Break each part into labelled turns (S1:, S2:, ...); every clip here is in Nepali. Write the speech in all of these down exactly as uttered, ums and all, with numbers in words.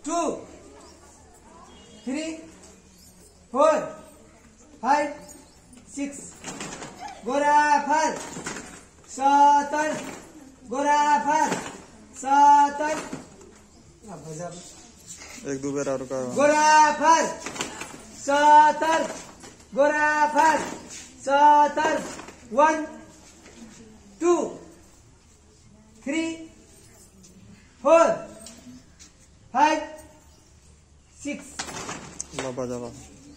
S1: two, three, four, five, six. गोराफर सतर गोराफर सतर
S2: एक दो बार और करो
S1: गोराफर सतर गोराफर सतर one two three four five six
S2: बाबा जावा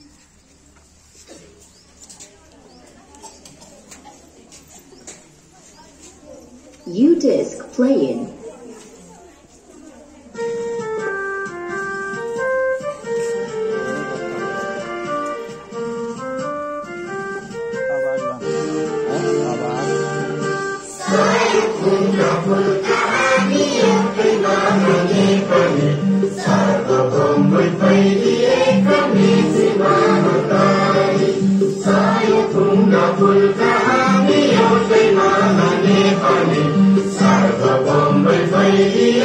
S3: U-disc playing.
S4: Sarva Bombay Fai